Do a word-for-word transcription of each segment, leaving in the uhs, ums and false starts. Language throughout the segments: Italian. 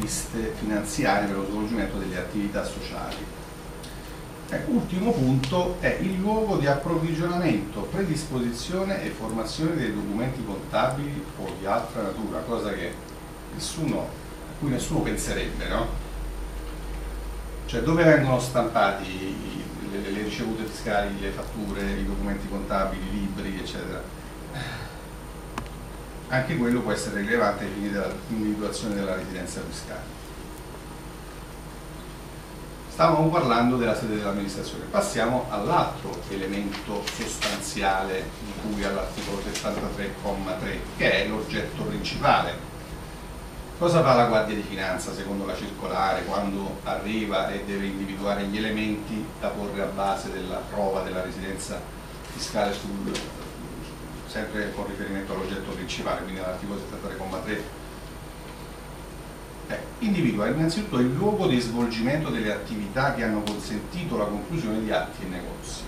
provviste finanziarie per lo svolgimento delle attività sociali. Eh, ultimo punto è il luogo di approvvigionamento, predisposizione e formazione dei documenti contabili o di altra natura, cosa che nessuno, a cui nessuno penserebbe, no? Cioè, dove vengono stampati le, le ricevute fiscali, le fatture, i documenti contabili, i libri, eccetera. Anche quello può essere rilevante ai fini dell'individuazione della residenza fiscale. Stavamo parlando della sede dell'amministrazione, passiamo all'altro elemento sostanziale di cui all'articolo settantatré comma tre, che è l'oggetto principale. Cosa fa la Guardia di Finanza secondo la circolare quando arriva e deve individuare gli elementi da porre a base della prova della residenza fiscale, sul, sempre con riferimento all'oggetto principale, quindi all'articolo settantatré comma tre? Eh, individua innanzitutto il luogo di svolgimento delle attività che hanno consentito la conclusione di atti e negozi.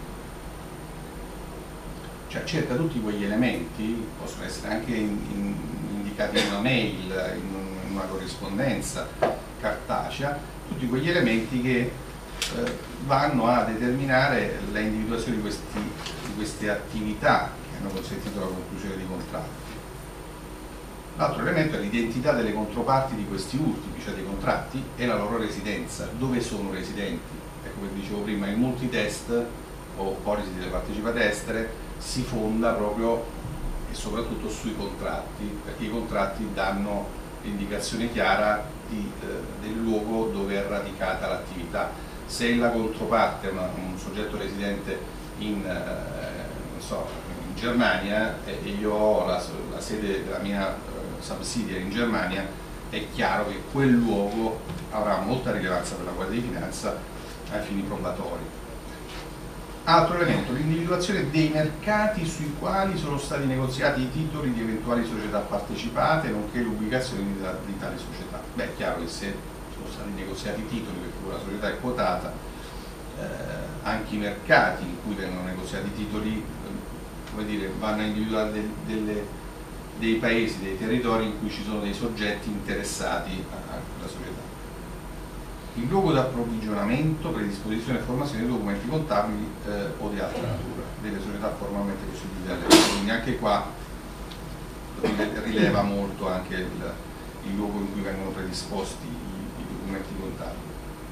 Cioè cerca tutti quegli elementi, possono essere anche in, in, indicati in una mail, in, in una corrispondenza cartacea, tutti quegli elementi che eh, vanno a determinare l'individuazione di, questi, di queste attività che hanno consentito la conclusione di contratti. L'altro elemento è l'identità delle controparti di questi ultimi, cioè dei contratti, e la loro residenza, dove sono residenti. E come dicevo prima, il multitest o polisi delle partecipate estere si fonda proprio e soprattutto sui contratti, perché i contratti danno l'indicazione chiara di, eh, del luogo dove è radicata l'attività. Se la controparte è una, un soggetto residente in, eh, non so, in Germania e io ho la, la sede della mia subsidiary in Germania, è chiaro che quel luogo avrà molta rilevanza per la Guardia di Finanza ai fini probatori. Altro elemento, l'individuazione dei mercati sui quali sono stati negoziati i titoli di eventuali società partecipate, nonché l'ubicazione di, di tali società. Beh, è chiaro che se sono stati negoziati i titoli perché la società è quotata, eh, anche i mercati in cui vengono negoziati i titoli, eh, come dire, vanno a individuare del, delle dei paesi, dei territori in cui ci sono dei soggetti interessati alla società. Il luogo di approvvigionamento, predisposizione e formazione di documenti contabili eh, o di altra natura delle società formalmente costituite all'estero. Quindi anche qua rileva molto anche il, il luogo in cui vengono predisposti i, i documenti contabili.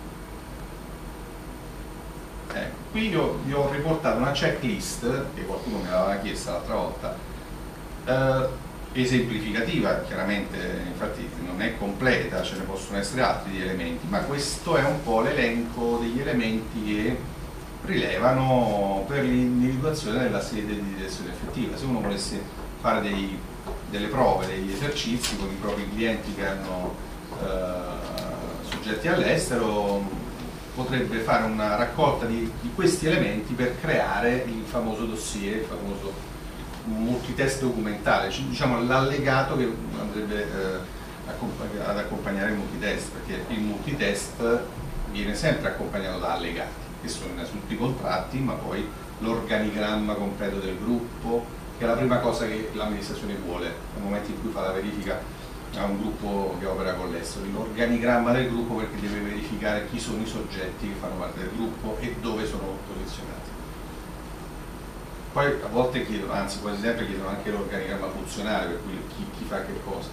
Ecco, qui io vi ho riportato una checklist che qualcuno mi aveva chiesta l'altra volta, eh, esemplificativa, chiaramente, infatti non è completa, ce ne possono essere altri di elementi, ma questo è un po' l'elenco degli elementi che rilevano per l'individuazione della sede di direzione effettiva. Se uno volesse fare dei, delle prove, degli esercizi con i propri clienti che hanno eh, soggetti all'estero, potrebbe fare una raccolta di, di questi elementi per creare il famoso dossier, il famoso multitest documentale, cioè, diciamo l'allegato che andrebbe eh, accompagn ad accompagnare il multitest, perché il multitest viene sempre accompagnato da allegati, che sono innanzitutto i contratti, ma poi l'organigramma completo del gruppo, che è la prima cosa che l'amministrazione vuole nel momento in cui fa la verifica a un gruppo che opera con l'estero, l'organigramma del gruppo, perché deve verificare chi sono i soggetti che fanno parte del gruppo e dove sono posizionati. Poi a volte chiedono, anzi quasi sempre chiedono anche l'organigramma funzionale, per cui chi, chi fa che cosa.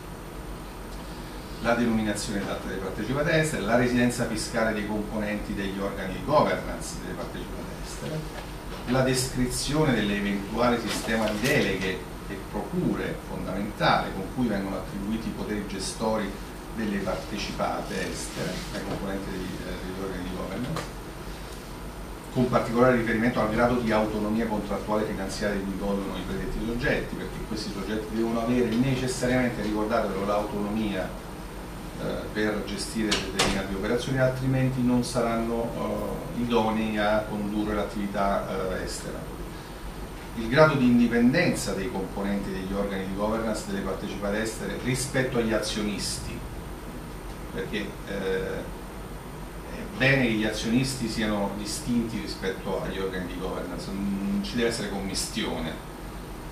La denominazione esatta delle partecipate estere, la residenza fiscale dei componenti degli organi di governance delle partecipate estere, la descrizione dell'eventuale sistema di deleghe e procure fondamentale con cui vengono attribuiti i poteri gestori delle partecipate estere ai componenti degli, degli organi di governance, con particolare riferimento al grado di autonomia contrattuale finanziaria di cui godono i predetti soggetti, perché questi soggetti devono avere necessariamente, ricordatevelo, l'autonomia eh, per gestire determinate operazioni, altrimenti non saranno eh, idonei a condurre l'attività eh, estera. Il grado di indipendenza dei componenti degli organi di governance delle partecipate estere rispetto agli azionisti, perché eh, bene che gli azionisti siano distinti rispetto agli organi di governance, non ci deve essere commistione.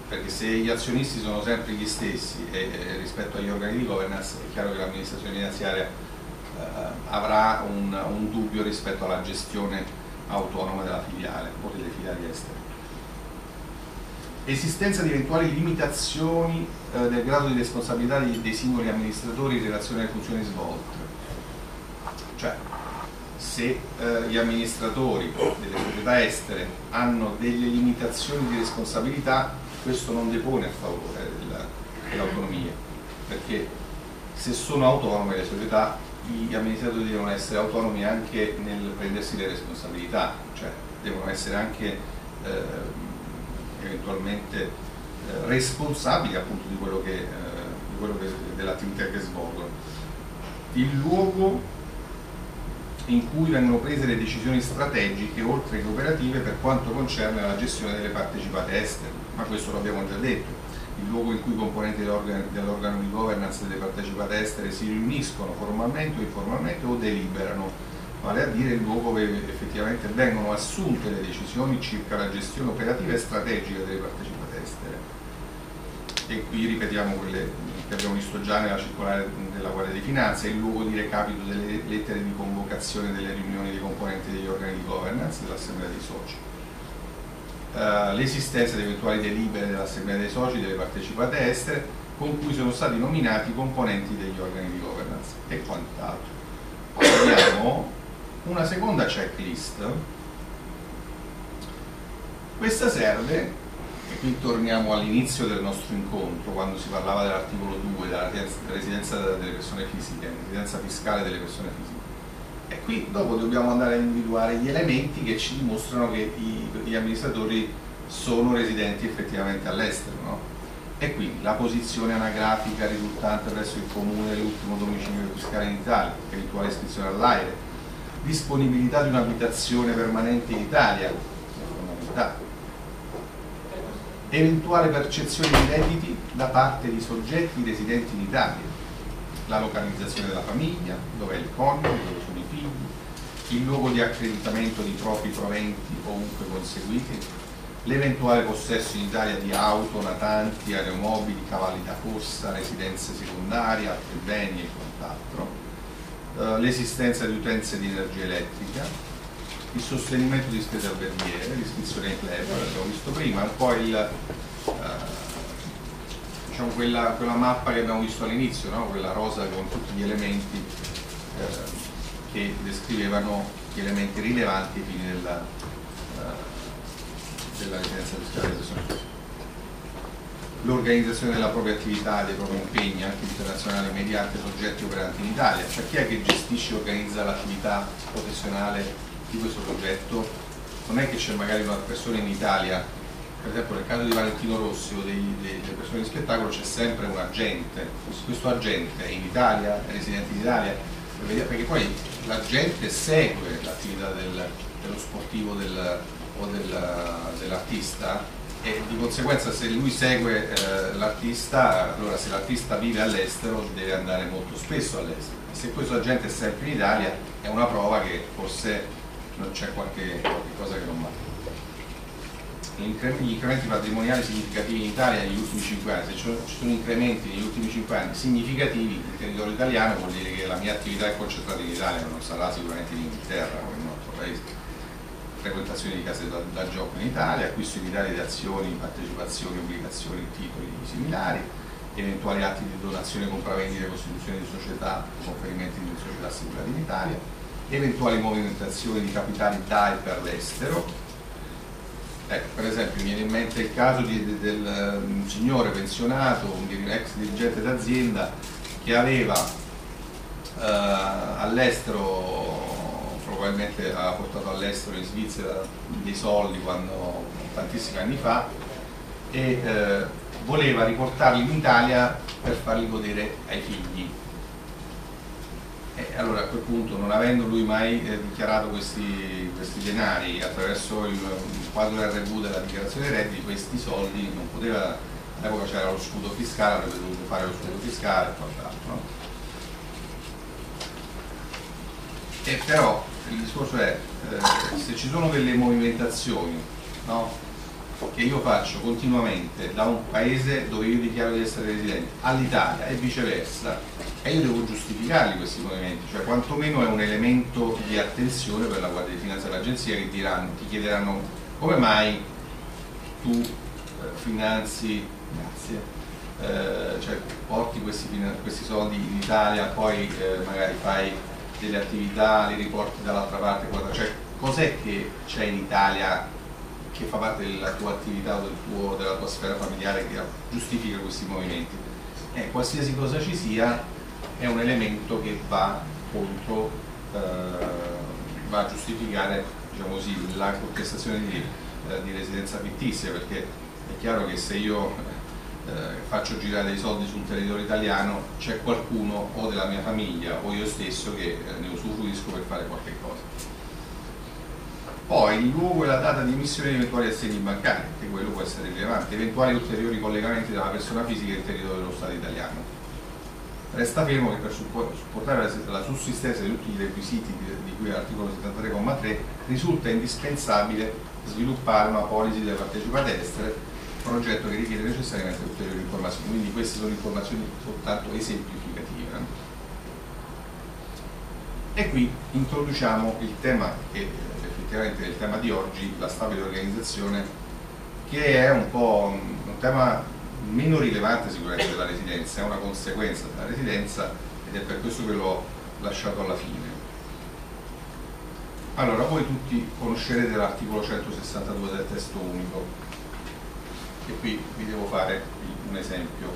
perché se gli azionisti sono sempre gli stessi e, e rispetto agli organi di governance è chiaro che l'amministrazione finanziaria eh, avrà un, un dubbio rispetto alla gestione autonoma della filiale o delle filiali estere. Esistenza di eventuali limitazioni eh, del grado di responsabilità dei, dei singoli amministratori in relazione alle funzioni svolte. Cioè, se eh, gli amministratori delle società estere hanno delle limitazioni di responsabilità, questo non depone a favore dell'autonomia, perché se sono autonome le società, gli amministratori devono essere autonomi anche nel prendersi le responsabilità, cioè devono essere anche eh, eventualmente eh, responsabili appunto di quello che, eh, di quello che dell'attività che svolgono. Il luogo in cui vengono prese le decisioni strategiche oltre che operative per quanto concerne la gestione delle partecipate estere, ma questo lo abbiamo già detto. Il luogo in cui i componenti dell'organo di governance delle partecipate estere si riuniscono formalmente o informalmente o deliberano, vale a dire il luogo dove effettivamente vengono assunte le decisioni circa la gestione operativa e strategica delle partecipate estere. E qui ripetiamo quelle che abbiamo visto già nella circolare della Guardia di Finanza, il luogo di recapito delle lettere di convocazione delle riunioni dei componenti degli organi di governance dell'Assemblea dei Soci, uh, l'esistenza di eventuali delibere dell'Assemblea dei Soci delle partecipate estere con cui sono stati nominati i componenti degli organi di governance e quant'altro. Poi abbiamo una seconda checklist. Questa serve, e qui torniamo all'inizio del nostro incontro, quando si parlava dell'articolo due, della residenza delle persone fisiche, residenza fiscale delle persone fisiche. E qui dopo dobbiamo andare a individuare gli elementi che ci dimostrano che i, gli amministratori sono residenti effettivamente all'estero, no? E quindi la posizione anagrafica risultante presso il comune dell'ultimo domicilio fiscale in Italia, eventuale iscrizione all'AIRE, disponibilità di un'abitazione permanente in Italia, fondamentale, eventuale percezione di redditi da parte di soggetti residenti in Italia, la localizzazione della famiglia, dove è il coniuge, dove sono i figli, il luogo di accreditamento di propri proventi ovunque conseguiti, l'eventuale possesso in Italia di auto, natanti, aeromobili, cavalli da corsa, residenze secondarie, altri beni e quant'altro, uh, l'esistenza di utenze di energia elettrica, il sostenimento di spese alberghiere, l'iscrizione ai club, l'abbiamo visto prima, un po' il, uh, diciamo quella, quella mappa che abbiamo visto all'inizio, no? Quella rosa con tutti gli elementi uh, che descrivevano gli elementi rilevanti ai fini della, uh, della residenza fiscale delle persone fisiche. L'organizzazione della propria attività e dei propri impegni anche internazionali mediante soggetti operanti in Italia, cioè chi è che gestisce e organizza l'attività professionale di questo progetto? Non è che c'è magari una persona in Italia, per esempio nel caso di Valentino Rossi o dei, dei, delle persone di spettacolo c'è sempre un agente, questo agente è in Italia, è residente in Italia, perché poi l'agente segue l'attività del, dello sportivo del, o del, dell'artista e di conseguenza se lui segue eh, l'artista, allora se l'artista vive all'estero deve andare molto spesso all'estero, se questo agente è sempre in Italia è una prova che forse non c'è qualche, qualche cosa che non va. Gli incrementi patrimoniali significativi in Italia negli ultimi cinque anni, se ci sono incrementi negli ultimi cinque anni significativi in territorio italiano vuol dire che la mia attività è concentrata in Italia, ma non sarà sicuramente in Inghilterra o in un altro paese. Frequentazione di case da, da gioco in Italia, acquisto in Italia di azioni, partecipazioni, obbligazioni, titoli similari, eventuali atti di donazione, compravendita, costituzione di società, conferimenti di società assicurate in Italia, eventuali movimentazioni di capitali da e per l'estero. Ecco, per esempio mi viene in mente il caso di, de, del um, signore pensionato, un ex dirigente d'azienda che aveva uh, all'estero, probabilmente aveva portato all'estero in Svizzera dei soldi quando, tantissimi anni fa e uh, voleva riportarli in Italia per farli godere ai figli. E allora a quel punto, non avendo lui mai eh, dichiarato questi, questi denari attraverso il, il quadro R V della dichiarazione dei redditi, questi soldi non poteva, all'epoca c'era lo scudo fiscale, avrebbe dovuto fare lo scudo fiscale e quant'altro, no? E però il discorso è, eh, se ci sono delle movimentazioni, no? che io faccio continuamente da un paese dove io dichiaro di essere residente all'Italia e viceversa, e io devo giustificarli questi movimenti, cioè quantomeno è un elemento di attenzione per la Guardia di Finanza e l'Agenzia, che diranno, ti chiederanno come mai tu eh, finanzi, grazie, eh, cioè porti questi, questi soldi in Italia, poi eh, magari fai delle attività, li riporti dall'altra parte, cioè cos'è che c'è in Italia che fa parte della tua attività o del tuo, della tua sfera familiare che giustifica questi movimenti? Eh, qualsiasi cosa ci sia è un elemento che va contro, eh, va a giustificare, diciamo così, la contestazione di, eh, di residenza fittizia, perché è chiaro che se io eh, faccio girare dei soldi sul territorio italiano c'è qualcuno o della mia famiglia o io stesso che eh, ne usufruisco per fare qualche cosa. Poi il luogo e la data di emissione di eventuali assegni bancari, che quello può essere rilevante, eventuali ulteriori collegamenti della persona fisica e il territorio dello Stato italiano. Resta fermo che per supportare la sussistenza di tutti i requisiti di cui all'articolo settantatré comma tre risulta indispensabile sviluppare una polisi delle partecipate estere, progetto che richiede necessariamente ulteriori informazioni, quindi queste sono informazioni soltanto esemplificative. E qui introduciamo il tema che effettivamente è il tema di oggi, la stabile organizzazione, che è un po' un tema meno rilevante sicuramente della residenza, è una conseguenza della residenza ed è per questo che l'ho lasciato alla fine. Allora, voi tutti conoscerete l'articolo centosessantadue del testo unico, e qui vi devo fare un esempio.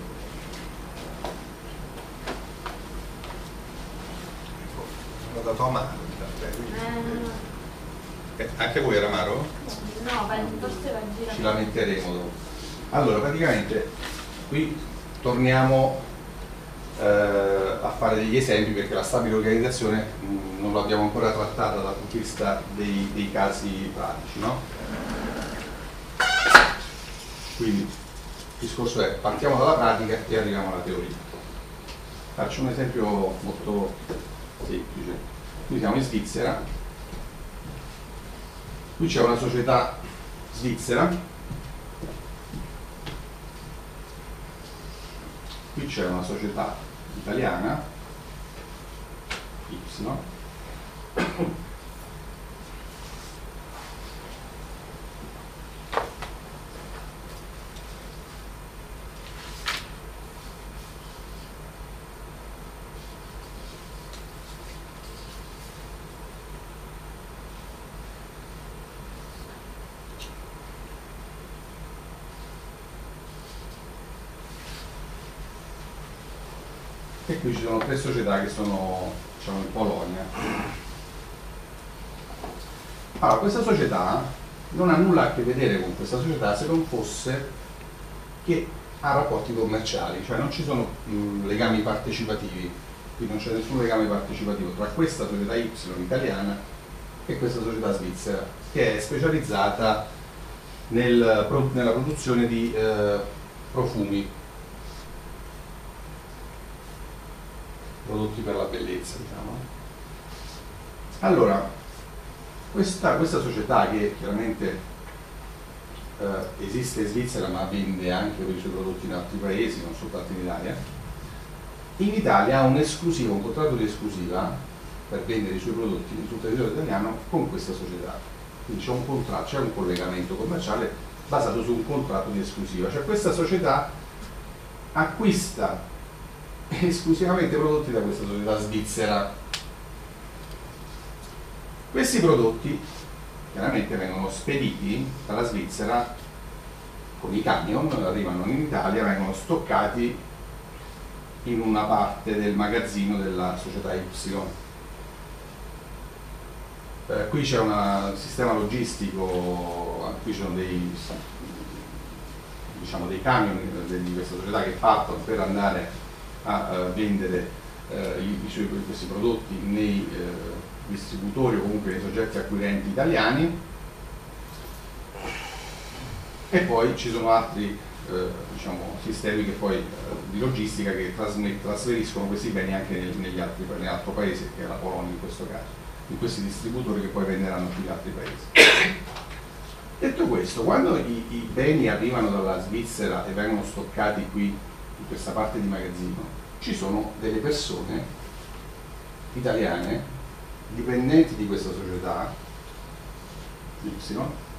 Ecco, l'ho dato amaro, quindi... eh, anche voi era amaro? No, forse va in giro. Ci lamenteremo dopo. Allora, praticamente qui torniamo eh, a fare degli esempi, perché la stabile organizzazione mh, non l'abbiamo ancora trattata dal punto di vista dei, dei casi pratici, no? Quindi il discorso è: partiamo dalla pratica e arriviamo alla teoria. Faccio un esempio molto semplice. Qui siamo in Svizzera, qui c'è una società svizzera, qui c'è una società italiana, Y, e qui ci sono tre società che sono, diciamo, in Polonia. Allora, questa società non ha nulla a che vedere con questa società se non fosse che ha rapporti commerciali, cioè non ci sono mh, legami partecipativi, qui non c'è nessun legame partecipativo tra questa società Y italiana e questa società svizzera, che è specializzata nel, pro, nella produzione di eh, profumi, prodotti per la bellezza, diciamo. Allora, questa, questa società, che chiaramente eh, esiste in Svizzera ma vende anche per i suoi prodotti in altri paesi, non soltanto in Italia, in Italia ha un'esclusiva, un contratto di esclusiva per vendere i suoi prodotti sul territorio italiano con questa società. Quindi c'è un contratto, c'è un collegamento commerciale basato su un contratto di esclusiva, cioè questa società acquista esclusivamente prodotti da questa società svizzera. Questi prodotti chiaramente vengono spediti dalla Svizzera con i camion, arrivano in Italia, vengono stoccati in una parte del magazzino della società Y. Eh, qui c'è un sistema logistico, qui ci sono dei, diciamo, dei camion di questa società che partono per andare a uh, vendere uh, i, i suoi, questi prodotti nei uh, distributori o comunque nei soggetti acquirenti italiani, e poi ci sono altri uh, diciamo, sistemi che poi, uh, di logistica che trasferiscono questi beni anche nel, negli altri, nell'altro paese, che è la Polonia in questo caso, in questi distributori che poi venderanno più gli altri paesi. Detto questo, quando i, i beni arrivano dalla Svizzera e vengono stoccati qui in questa parte di magazzino, ci sono delle persone italiane dipendenti di questa società Y